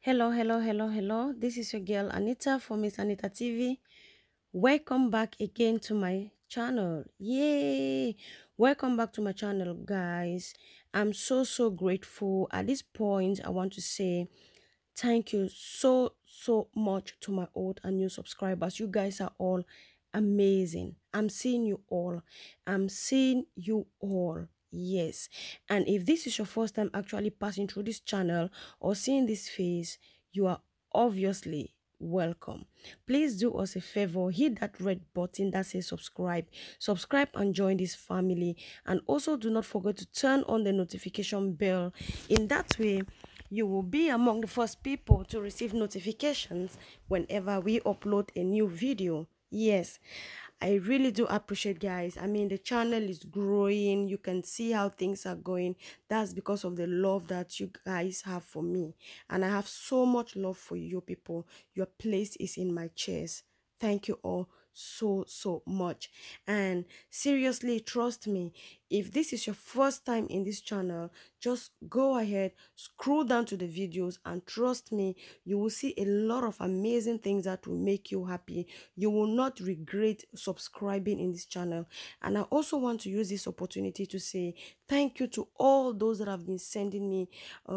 Hello. This is your girl Anita from Miss Anita TV. Welcome back again to my channel. Yay! Welcome back to my channel, guys. I'm so grateful. At this point, I want to say thank you so much to my old and new subscribers. You guys are all amazing. I'm seeing you all. I'm seeing you all. Yes. And if this is your first time actually passing through this channel or seeing this face, you are obviously welcome. Please do us a favor, hit that red button that says subscribe and join this family, and also do not forget to turn on the notification bell. In that way, you will be among the first people to receive notifications whenever we upload a new video. Yes, I really do appreciate, guys. I mean, the channel is growing. You can see how things are going. That's because of the love that you guys have for me. And I have so much love for you people. Your place is in my chest. Thank you all so much. And seriously, trust me, if this is your first time in this channel, just go ahead, scroll down to the videos, and trust me, you will see a lot of amazing things that will make you happy. You will not regret subscribing in this channel. And I also want to use this opportunity to say thank you to all those that have been sending me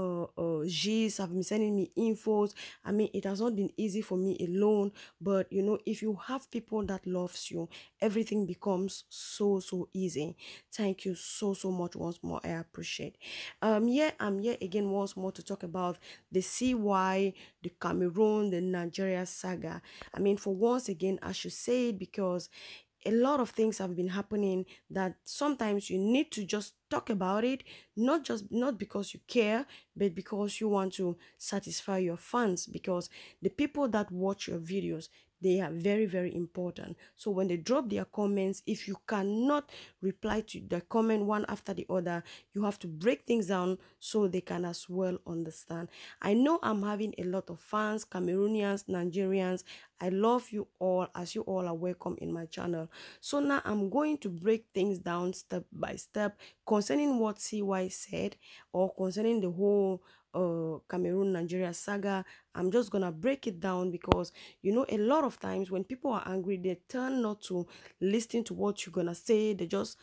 gist, have been sending me infos. I mean, it has not been easy for me alone, but you know, if you have people that loves you, everything becomes so easy. Thank you so much once more. I appreciate. Yeah, I'm here again once more to talk about the CY, the Cameroon, the Nigeria saga. I mean, for once again, I should say it because a lot of things have been happening that sometimes you need to just talk about it, not because you care, but because you want to satisfy your fans, because the people that watch your videos, they are very important. So when they drop their comments, if you cannot reply to the comment one after the other, you have to break things down so they can as well understand. I know I'm having a lot of fans, Cameroonians, Nigerians. I love you all, as you all are welcome in my channel. So now I'm going to break things down step by step concerning what CY said, or concerning the whole Cameroon Nigeria saga. I'm just gonna break it down because you know, a lot of times when people are angry, they turn not to listen to what you're gonna say.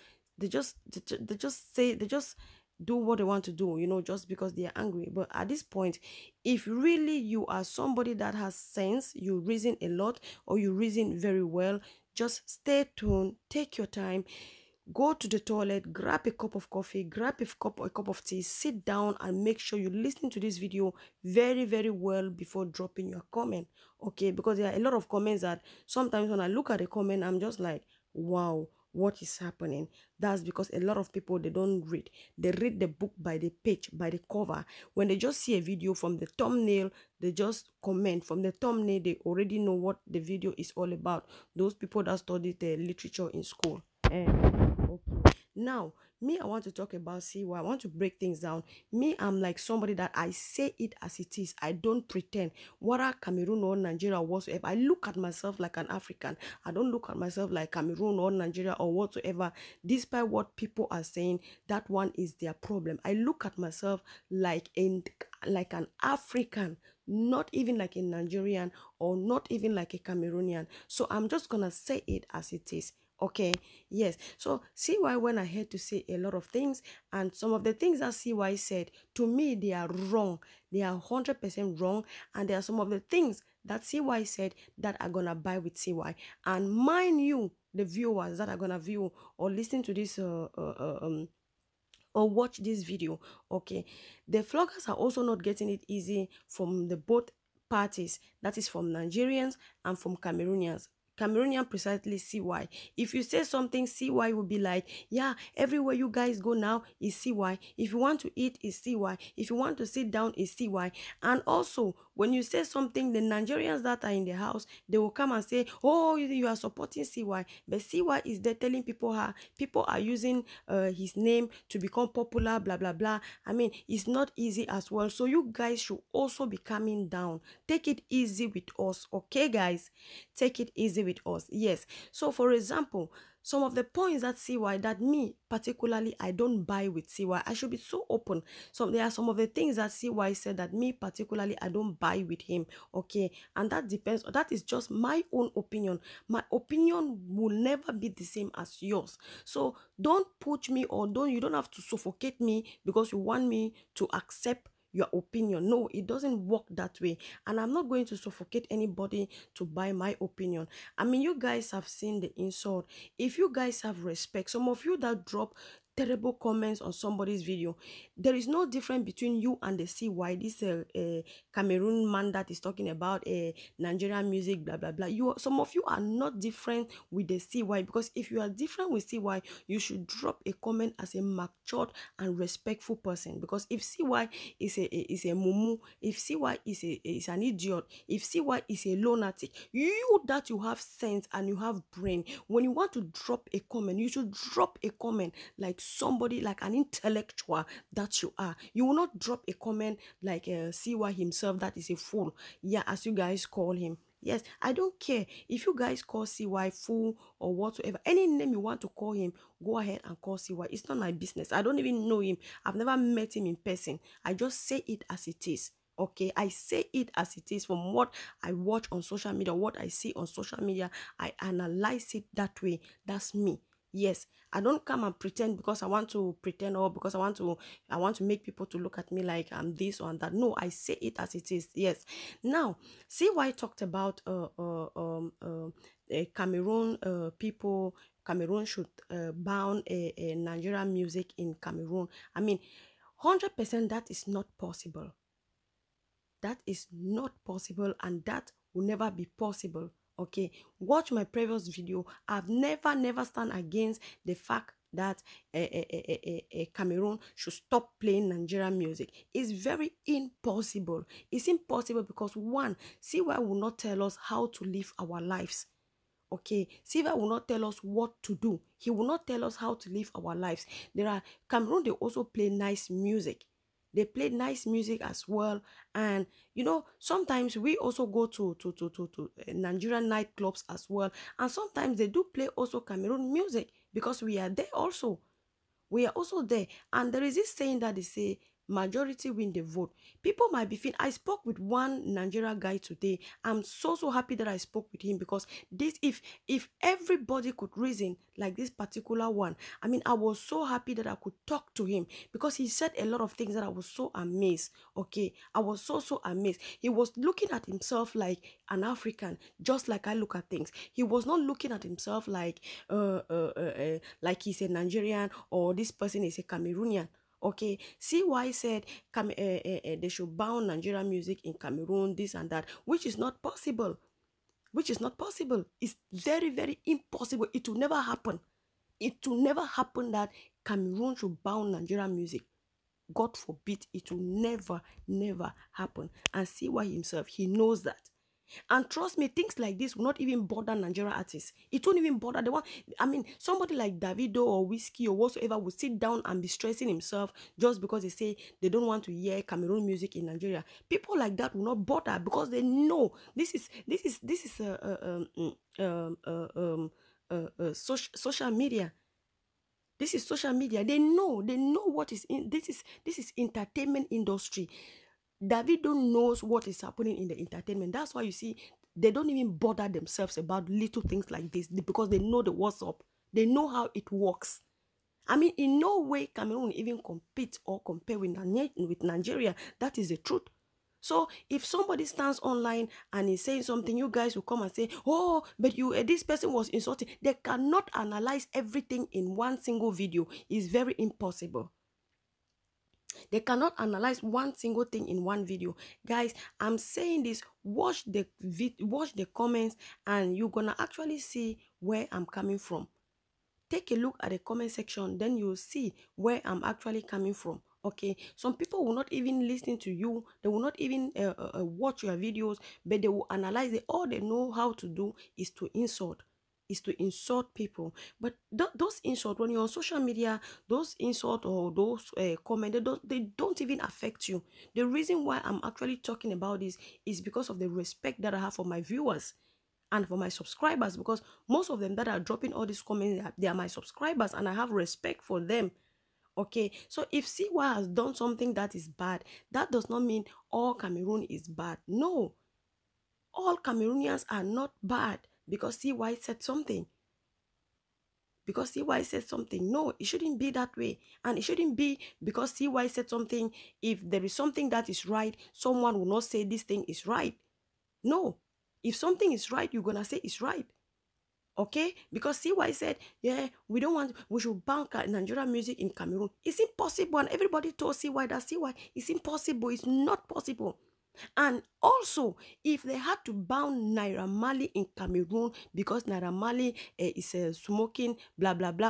They just do what they want to do, you know, just because they are angry. But at this point, if really you are somebody that has sense, you reason a lot, or you reason very well, just stay tuned, take your time, go to the toilet, grab a cup of coffee, grab a cup of tea, sit down, and make sure you listen to this video very well before dropping your comment. Okay, because there are a lot of comments that sometimes when I look at the comment, I'm just like, wow, what is happening? That's because a lot of people, they don't read. They read the book by the page, by the cover. When they just see a video from the thumbnail, they just comment. From the thumbnail, they already know what the video is all about. Those people that studied the literature in school. Okay. Now, me, I want to talk about CY. I want to break things down. Me, I'm like somebody that I say it as it is. I don't pretend. Whether Cameroon or Nigeria or whatsoever, I look at myself like an African. I don't look at myself like Cameroon or Nigeria or whatsoever. Despite what people are saying, that one is their problem. I look at myself like an African, not even like a Nigerian, or not even like a Cameroonian. So I'm just gonna say it as it is. Okay, yes. So CY went ahead to say a lot of things, and some of the things that CY said, to me, they are wrong. They are 100% wrong, and there are some of the things that CY said that are gonna buy with CY. And mind you, the viewers that are gonna view or listen to this or watch this video, okay, the vloggers are also not getting it easy from the both parties, that is from Nigerians and from Cameroonians. Cameroonian precisely CY. If you say something, CY will be like, yeah, everywhere you guys go now is CY. If you want to eat, is CY. If you want to sit down, is CY. And also, when you say something, the Nigerians that are in the house, they will come and say, oh, you are supporting CY. But CY is there telling people how people are using his name to become popular, blah blah. I mean, it's not easy as well. So you guys should also be calming down. Take it easy with us, okay, guys? Take it easy with us. Yes. So for example, some of the points that CY, that me particularly, I don't buy with CY. I should be so open. So there are some of the things that CY said that me particularly, I don't buy with him. Okay, and that depends. That is just my own opinion. My opinion will never be the same as yours. So don't push me, or you don't have to suffocate me because you want me to accept your opinion. No, it doesn't work that way, and I'm not going to suffocate anybody to buy my opinion. I mean, you guys have seen the insult. If you guys have respect, some of you that drop terrible comments on somebody's video, there is no difference between you and the CY, this Cameroon man that is talking about Nigerian music, blah blah blah. Some of you are not different with the CY, because if you are different with CY, you should drop a comment as a matured and respectful person. Because if CY is a mumu, if CY is an idiot, if CY is a lunatic, you that you have sense and you have brain, when you want to drop a comment, you should drop a comment like somebody, like an intellectual that you are. You will not drop a comment like CY himself, that is a fool, yeah, as you guys call him. Yes, I don't care if you guys call CY fool or whatsoever. Any name you want to call him, go ahead and call CY. It's not my business. I don't even know him. I've never met him in person. I just say it as it is. Okay, I say it as it is from what I watch on social media, what I see on social media. I analyze it that way. That's me. Yes, I don't come and pretend because I want to pretend, or because I want to make people to look at me like I'm this or that. No, I say it as it is. Yes. Now, see why I talked about Cameroon people. Cameroon should ban Nigerian music in Cameroon. I mean, 100% that is not possible. That is not possible, and that will never be possible. Okay, watch my previous video. I've never stand against the fact that Cameroon should stop playing Nigerian music. It's very impossible. It's impossible because, one, CY will not tell us how to live our lives. Okay, CY will not tell us what to do. He will not tell us how to live our lives. There are Cameroon, they also play nice music. They play nice music as well. And you know, sometimes we also go to Nigerian nightclubs as well, and sometimes they do play also Cameroon music, because we are there also. We are also there. And there is this saying that they say majority win the vote. People might be feeling, I spoke with one Nigerian guy today. I'm so happy that I spoke with him, because this, if everybody could reason like this particular one, I mean, I was so happy that I could talk to him, because he said a lot of things that I was so amazed. Okay, I was so amazed. He was looking at himself like an African, just like I look at things. He was not looking at himself like he's a Nigerian, or this person is a Cameroonian. Okay, CY said they should ban Nigerian music in Cameroon, this and that, which is not possible. Which is not possible. It's very impossible. It will never happen. It will never happen that Cameroon should ban Nigerian music. God forbid, it will never happen. And CY himself, he knows that. And trust me, things like this will not even bother Nigerian artists. It won't even bother the one. I mean, somebody like Davido or Whiskey or whatsoever will sit down and be stressing himself just because they say they don't want to hear Cameroon music in Nigeria. People like that will not bother, because they know this is social media. This is social media. They know what is in this is entertainment industry. Davido knows what is happening in the entertainment. That's why you see they don't even bother themselves about little things like this, because they know the what's up. They know how it works. I mean, in no way Cameroon even compete or compare with Nigeria. That is the truth. So if somebody stands online and is saying something, you guys will come and say, oh, but you this person was insulting. They cannot analyze everything in one single video. It's very impossible. They cannot analyze one single thing in one video. Guys, I'm saying this, watch the comments, and you're gonna actually see where I'm coming from. Take a look at the comment section, then you'll see where I'm actually coming from. Okay, some people will not even listen to you. They will not even watch your videos, but they will analyze it. All they know how to do is to insult. People. But those insults, when you're on social media, those insults or those comments, they don't even affect you. The reason why I'm actually talking about this is because of the respect that I have for my viewers. and for my subscribers, because most of them that are dropping all these comments, they are my subscribers, and I have respect for them. Okay, so if CY has done something that is bad, that does not mean all Cameroon is bad. No, all Cameroonians are not bad because CY said something. Because CY said something. No, it shouldn't be that way. And it shouldn't be because CY said something. If there is something that is right, someone will not say this thing is right. No, if something is right, you're gonna say it's right. Okay, because CY said, yeah, we should ban Nigerian music in Cameroon. It's impossible, and everybody told CY that CY, it's impossible, it's not possible. And also, if they had to ban Naira Marley in Cameroon because Naira Marley is smoking blah blah blah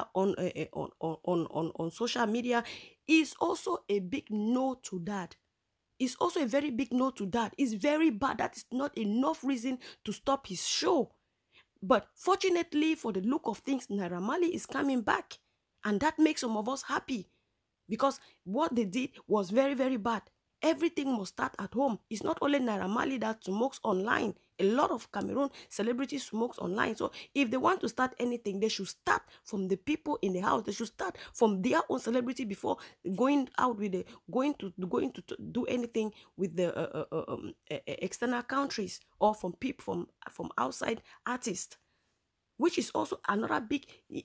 on social media, is also a big no to that. It's also a very big no to that. It's very bad. That is not enough reason to stop his show. But fortunately, for the look of things, Naira Marley is coming back. And that makes some of us happy. Because what they did was very, very bad. Everything must start at home. It's not only Naira Marley that smokes online. A lot of Cameroon celebrities smokes online. So if they want to start anything, they should start from the people in the house. They should start from their own celebrity before going out with the going to do anything with the external countries, or from people from outside artists, which is also another big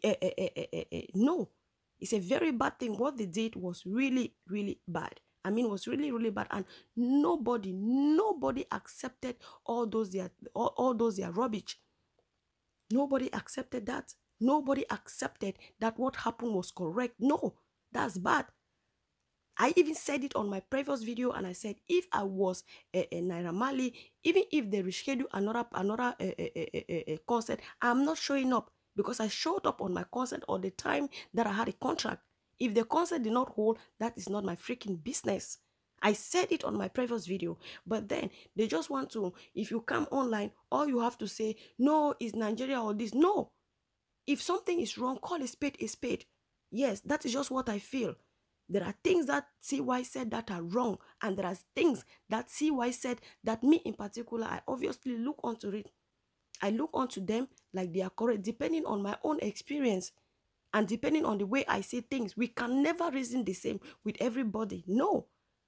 no. It's a very bad thing. What they did was really, really bad. I mean, was really, really bad. And nobody accepted all those their rubbish. Nobody accepted that. Nobody accepted that what happened was correct. No, that's bad. I even said it on my previous video, and I said, if I was a Naira Marley, even if they reschedule another concert, I'm not showing up, because I showed up on my concert all the time that I had a contract. If the concert did not hold, that is not my freaking business. I said it on my previous video, but then they just want to, if you come online, all you have to say, no, it's Nigeria or this. No. If something is wrong, call a spade a spade. Yes, that is just what I feel. There are things that CY said that are wrong, and there are things that CY said that me in particular, I obviously look onto it. I look onto them like they are correct, depending on my own experience and depending on the way I see things. We can never reason the same with everybody. No.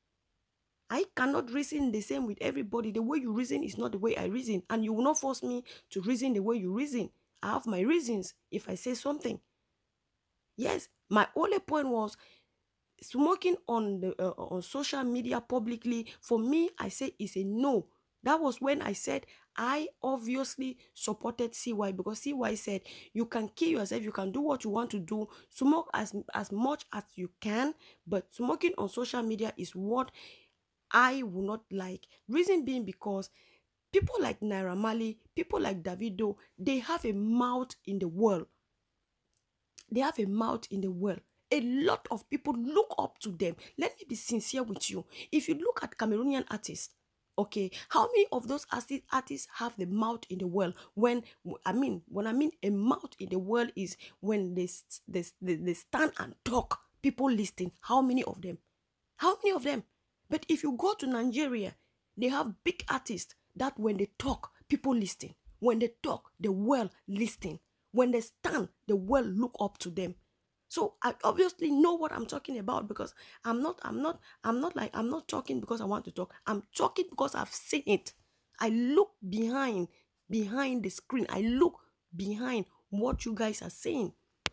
I cannot reason the same with everybody. The way you reason is not the way I reason, and you will not force me to reason the way you reason. I have my reasons if I say something. Yes, my only point was, smoking on social media publicly, for me, I say is a no. That was when I said I obviously supported CY, because CY said you can kill yourself, you can do what you want to do, smoke as much as you can, but smoking on social media is what I will not like. Reason being because people like Naira Marley, people like Davido, they have a mouth in the world. They have a mouth in the world. A lot of people look up to them. Let me be sincere with you. If you look at Cameroonian artists, okay, how many of those artists have the mouth in the world? When I mean a mouth in the world is when they stand and talk, people listen. How many of them? How many of them? But if you go to Nigeria, they have big artists that when they talk, people listen. When they talk, the world listen. When they stand, the world look up to them. So I obviously know what I'm talking about, because I'm not talking because I want to talk. I'm talking because I've seen it. I look behind the screen. I look behind what you guys are saying.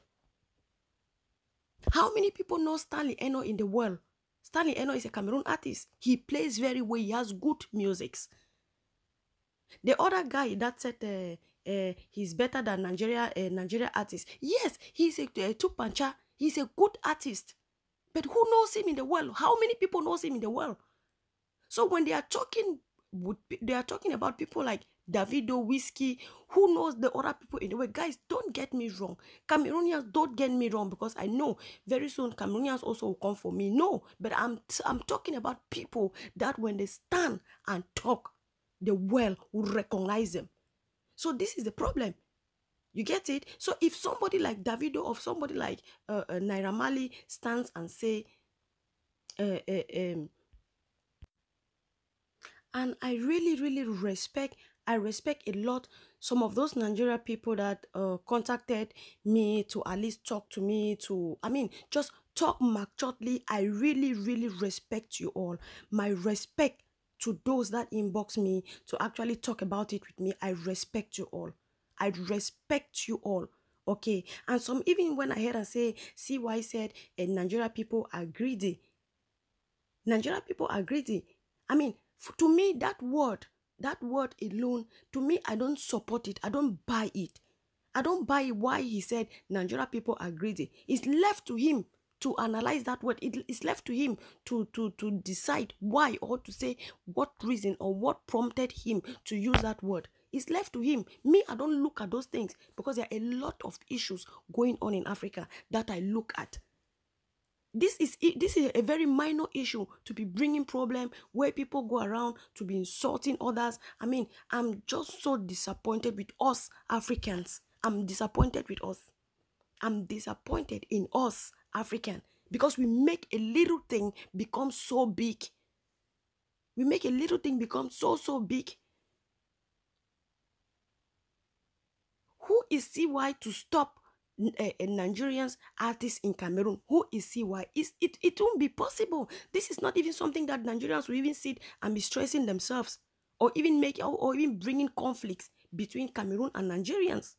How many people know Stanley Eno in the world? Stanley Eno is a Cameroon artist. He plays very well. He has good musics. The other guy that said he's better than Nigeria artist. Yes, he's a Tupancha. He's a good artist. But who knows him in the world? How many people knows him in the world? So when they are talking about people like Davido, Whiskey, who knows the other people in the world? Guys, don't get me wrong. Cameroonians, don't get me wrong, because I know very soon Cameroonians also will come for me. No, but I'm talking about people that when they stand and talk, the world will recognize them. So this is the problem. You get it? So if somebody like Davido or somebody like Naira Marley stands and say, and I really, really respect I respect a lot some of those Nigeria people that contacted me to at least talk to me, to, I mean, just talk maturely. I really, really respect you all. My respect to those that inbox me to actually talk about it with me. I respect you all. I respect you all. Okay. And some, even when I heard and say, see why I said, Nigeria people are greedy. Nigeria people are greedy. I mean, to me, that word alone, to me, I don't support it. I don't buy it. I don't buy why he said Nigeria people are greedy. It's left to him to analyze that word. It's left to him to decide why, or to say what reason or what prompted him to use that word. It's left to him. Me, I don't look at those things because there are a lot of issues going on in Africa that I look at. This is a very minor issue to be bringing problem where people go around to be insulting others. I mean, I'm just so disappointed with us Africans. I'm disappointed with us. I'm disappointed in us African because we make a little thing become so big. We make a little thing become so big. Who is CY to stop Nigerians artists in Cameroon? Who is CY? It won't be possible. This is not even something that Nigerians will even sit and be stressing themselves, or even make, or even bringing conflicts between Cameroon and Nigerians.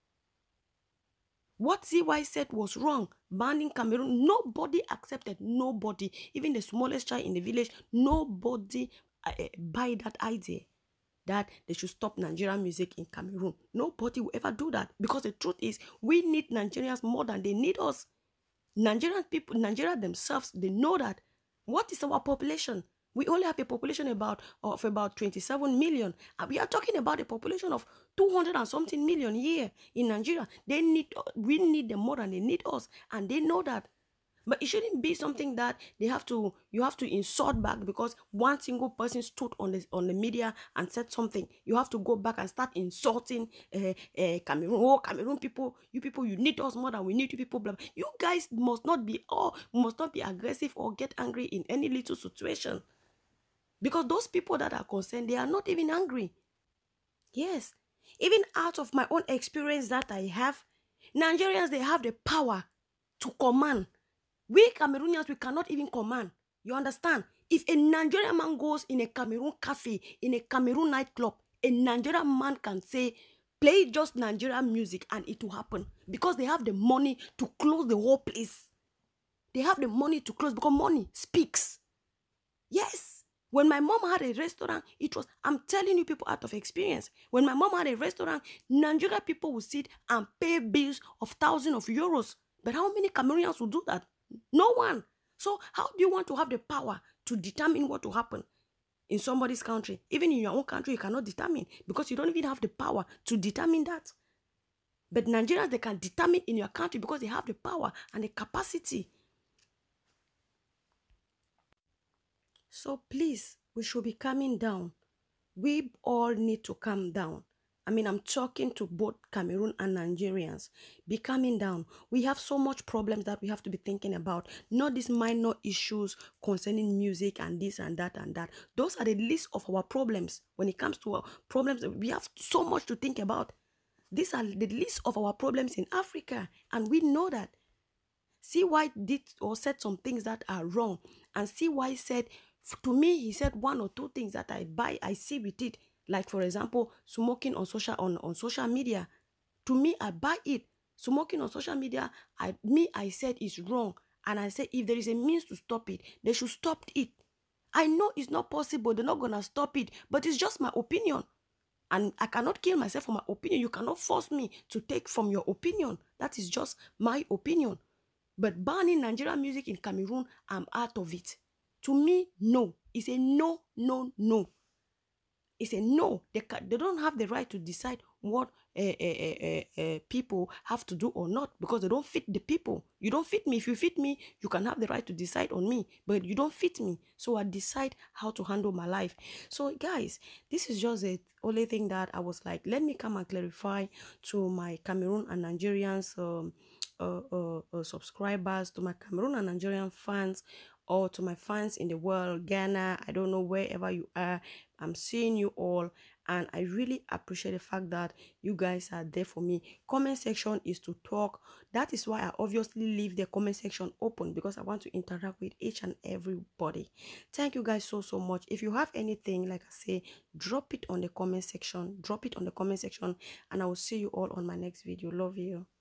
What CY said was wrong. Banning Cameroon, nobody accepted. Nobody, even the smallest child in the village, nobody buy that idea that they should stop Nigerian music in Cameroon. Nobody will ever do that, because the truth is we need Nigerians more than they need us. Nigerian people, Nigeria themselves, they know that. What is our population? We only have a population of about 27 million. And we are talking about a population of 200 and something million here in Nigeria. We need them more than they need us. And they know that. But it shouldn't be something that you have to insult back because one single person stood on the media and said something. You have to go back and start insulting Cameroon. Oh, Cameroon people, you need us more than we need you people. Blah, blah. You guys must not be aggressive or get angry in any little situation, because those people that are concerned, they are not even angry. Yes, even out of my own experience that I have, Nigerians, they have the power to command. We Cameroonians, we cannot even command. You understand? If a Nigerian man goes in a Cameroon cafe, in a Cameroon nightclub, a Nigerian man can say, play just Nigerian music, and it will happen. Because they have the money to close the whole place. They have the money to close because money speaks. Yes. When my mom had a restaurant, I'm telling you people out of experience. When my mom had a restaurant, Nigerian people would sit and pay bills of thousands of euros. But how many Cameroonians will do that? No one. So how do you want to have the power to determine what will happen in somebody's country? Even in your own country, you cannot determine, because you don't even have the power to determine that. But Nigerians, they can determine in your country because they have the power and the capacity. So please, we should be calming down. We all need to calm down. I mean, I'm talking to both Cameroon and Nigerians. Be calming down. We have so much problems that we have to be thinking about. Not these minor issues concerning music and this and that and that. Those are the least of our problems. When it comes to our problems, we have so much to think about. These are the least of our problems in Africa. And we know that. CY did or said some things that are wrong. And CY said, to me, he said one or two things that I see with it. Like, for example, smoking on social media. To me, I buy it. Smoking on social media, I said it's wrong. And I said if there is a means to stop it, they should stop it. I know it's not possible. They're not going to stop it. But it's just my opinion. And I cannot kill myself for my opinion. You cannot force me to take from your opinion. That is just my opinion. But banning Nigerian music in Cameroon, I'm out of it. To me, no. It's a no, no, no. It's a no. They don't have the right to decide what people have to do or not, because they don't fit the people. You don't fit me. If you fit me, you can have the right to decide on me, but you don't fit me. So I decide how to handle my life. So guys, this is just the only thing that I was like, let me come and clarify to my Cameroon and Nigerians subscribers, to my Cameroon and Nigerian fans or to my fans in the world, Ghana, I don't know, wherever you are, I'm seeing you all, and I really appreciate the fact that you guys are there for me. Comment section is to talk. That is why I obviously leave the comment section open, because I want to interact with each and everybody. Thank you guys so much. If you have anything, like I say, drop it on the comment section. Drop it on the comment section, and I will see you all on my next video. Love you.